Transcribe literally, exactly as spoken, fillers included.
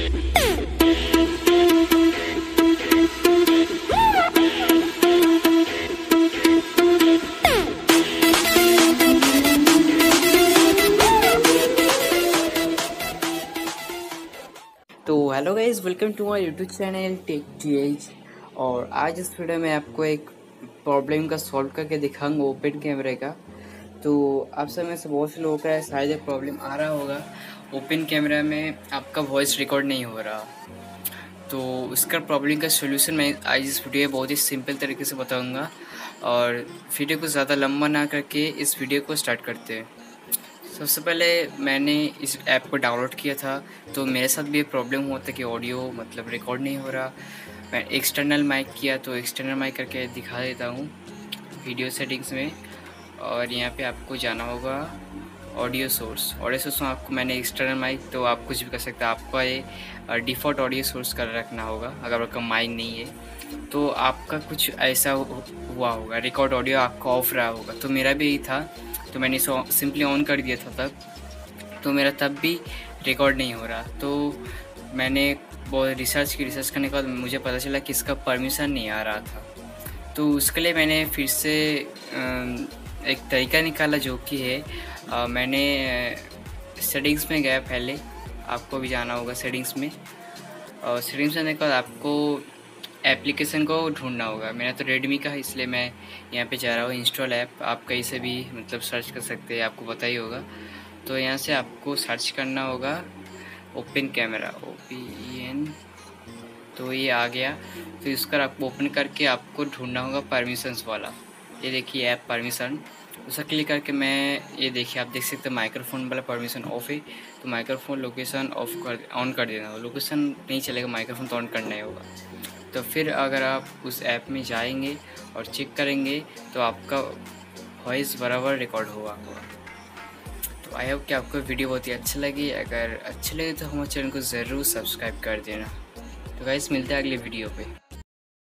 तो hello guys, welcome to my YouTube channel Tech TH. और आज इस वीडियो में आपको एक प्रॉब्लम का सॉल्व करके दिखाऊंगा ओपन कैमरे का। तो आप सब में से बहुत से लोगों का शायद एक प्रॉब्लम आ रहा होगा, ओपन कैमरा में आपका वॉइस रिकॉर्ड नहीं हो रहा। तो इसका प्रॉब्लम का सोल्यूशन मैं आज इस वीडियो में बहुत ही सिंपल तरीके से बताऊँगा। और वीडियो को ज़्यादा लंबा ना करके इस वीडियो को स्टार्ट करते हैं। सबसे पहले मैंने इस ऐप को डाउनलोड किया था, तो मेरे साथ भी ये प्रॉब्लम हुआ था कि ऑडियो मतलब रिकॉर्ड नहीं हो रहा। मैं एक्सटर्नल माइक किया, तो एक्सटर्नल माइक करके दिखा देता हूँ वीडियो सेटिंग्स में। और यहाँ पे आपको जाना होगा ऑडियो सोर्स। ऑडियो सोर्स में आपको मैंने एक्सटर्नल माइक, तो आप कुछ भी कर सकते हैं। आपका ये डिफ़ॉल्ट ऑडियो सोर्स कर रखना होगा। अगर आपका माइक नहीं है तो आपका कुछ ऐसा हुआ होगा, रिकॉर्ड ऑडियो आपका ऑफ रहा होगा। तो मेरा भी यही था, तो मैंने इसे सिंपली ऑन कर दिया था तब, तो मेरा तब भी रिकॉर्ड नहीं हो रहा। तो मैंने बहुत रिसर्च की रिसर्च करने के बाद मुझे पता चला कि इसका परमिशन नहीं आ रहा था। तो उसके लिए मैंने फिर से एक तरीका निकाला, जो कि है आ, मैंने सेटिंग्स में गया। पहले आपको भी जाना होगा सेटिंग्स में, और सेटिंग्स में जाने के बाद आपको एप्लीकेशन को ढूंढना होगा। मेरा तो रेडमी का है, इसलिए मैं यहाँ पे जा रहा हूँ इंस्टॉल ऐप। आप कहीं से भी मतलब सर्च कर सकते हैं, आपको पता ही होगा। तो यहाँ से आपको सर्च करना होगा open camera, O P E N. तो ये आ गया। तो इसका आपको ओपन करके आपको ढूंढना होगा परमिशंस वाला। ये देखिए ऐप परमिशन, उसे क्लिक करके मैं ये देखिए आप देख सकते हैं माइक्रोफोन वाला परमिशन ऑफ है। तो माइक्रोफोन लोकेशन ऑफ कर ऑन कर देना होगा। लोकेशन नहीं चलेगा, माइक्रोफोन तो ऑन करना ही होगा। तो फिर अगर आप उस ऐप में जाएंगे और चेक करेंगे तो आपका वॉइस बराबर रिकॉर्ड हुआ होगा। तो आई होप कि आपको वीडियो बहुत ही अच्छा लगी। अगर अच्छी लगे तो हमारे चैनल को ज़रूर सब्सक्राइब कर देना। तो गाइस, मिलते हैं अगले वीडियो पे।